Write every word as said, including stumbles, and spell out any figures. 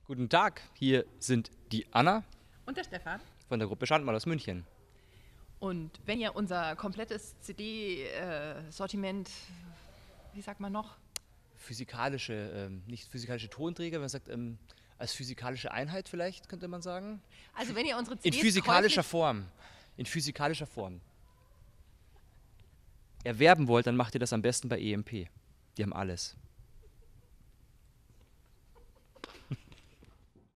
Guten Tag, hier sind die Anna Und der Stefan. von der Gruppe Schandmal aus München. Und wenn ihr unser komplettes C D-Sortiment, wie sagt man noch? Physikalische, ähm, nicht physikalische Tonträger, man sagt ähm, als physikalische Einheit vielleicht, könnte man sagen. Also wenn ihr unsere In C Ds physikalischer käuflich- Form. In physikalischer Form. Erwerben wollt, dann macht ihr das am besten bei E M P. Die haben alles.